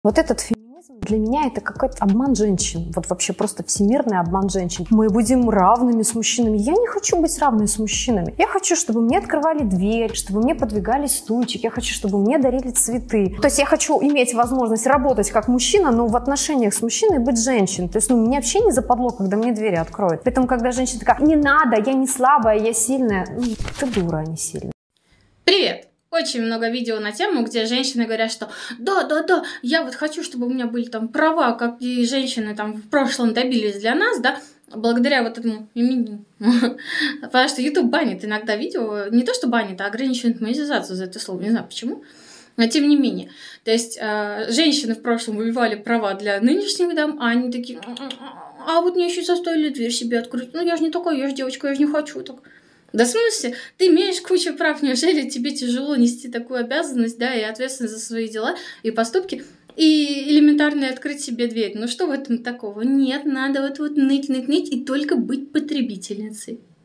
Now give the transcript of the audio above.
Вот этот феминизм для меня это какой-то обман женщин. Вот вообще просто всемирный обман женщин. Мы будем равными с мужчинами. Я не хочу быть равной с мужчинами. Я хочу, чтобы мне открывали дверь, чтобы мне подвигали стульчик. Я хочу, чтобы мне дарили цветы. То есть я хочу иметь возможность работать как мужчина, но в отношениях с мужчиной быть женщиной. То есть мне вообще не западло, когда мне двери откроют. Поэтому, когда женщина такая: не надо, я не слабая, я сильная. Ты дура, а не сильная. Привет! Очень много видео на тему, где женщины говорят, что да, я вот хочу, чтобы у меня были там права, как и женщины там в прошлом добились для нас, да, благодаря вот этому имени. Потому что YouTube банит иногда видео, не то что банит, а ограничивает монетизацию за это слово, не знаю почему, но тем не менее. То есть женщины в прошлом выбивали права для нынешних дам, а они такие: а вот мне еще заставили дверь себе открыть, ну я же не такая, я же девочка, я же не хочу так. Да в смысле? Ты имеешь кучу прав, неужели тебе тяжело нести такую обязанность, да, и ответственность за свои дела и поступки, и элементарно открыть себе дверь? Ну что в этом такого? Нет, надо вот ныть и только быть потребительницей.